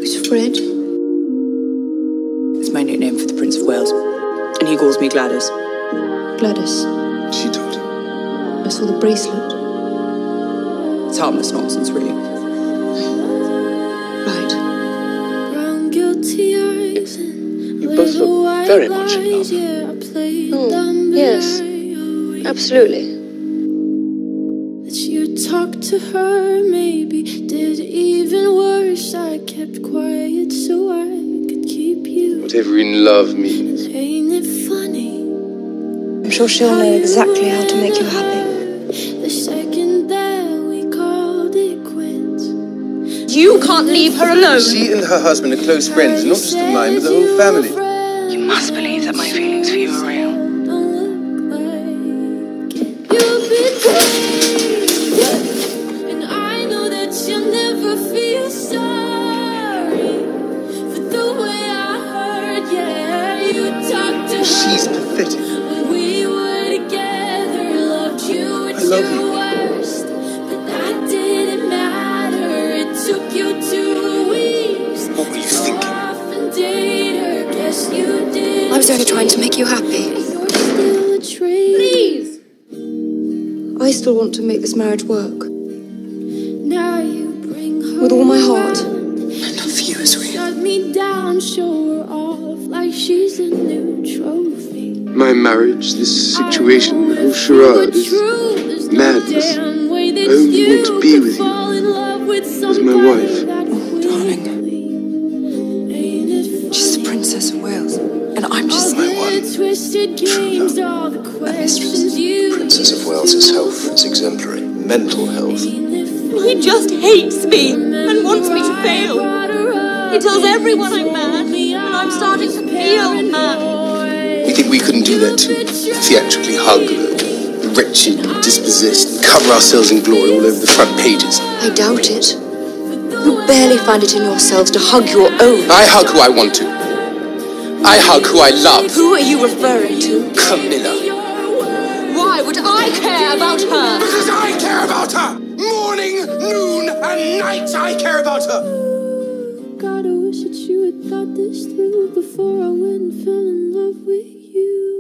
Who's Fred? It's my nickname for the Prince of Wales. And he calls me Gladys. Gladys. She told him. I saw the bracelet. It's harmless nonsense, really. Right. You both look very much in love. Oh, yes. Absolutely. You talked to her, maybe did even worse. I kept quiet so I could keep you. Whatever in love means. Ain't it funny? I'm sure she'll know exactly how to make you happy. The second that we called it quits. You can't leave her alone! She and her husband are close friends, not just of mine, but the whole family. You must believe that my feelings for you are real. You've been and I know that you'll never feel sorry for the way I heard, yeah. You talked to her. She's pathetic. When we were together, loved you at I love your you. worst, but that didn't matter. It took you 2 weeks. What were you thinking? Off and date her, guess you did. I was only trying to make you happy. You're still a traitor. Please! I still want to make this marriage work. Now you bring her With all my heart. I love you as real. shut me down, show her off like she's a new trophy. My marriage, this situation, the whole charade is madness. I only want to be with you as my wife. Darling. She's the Princess of Wales. And I'm just My one twisted games, all the questions you Princess of Wales's health is exemplary. Mental health. He just hates me and wants me to fail. He tells everyone I'm mad, and I'm starting to feel mad. You think we couldn't do that too? Theatrically hug the wretched, dispossessed, cover ourselves in glory all over the front pages. I doubt it. You barely find it in yourselves to hug your own. I hug who I want to. I hug who I love. Who are you referring to? Camilla. Why would I care about her? Because I care about her! Morning, noon, and night I care about her! God, I wish that you had thought this through before I went and fell in love with you.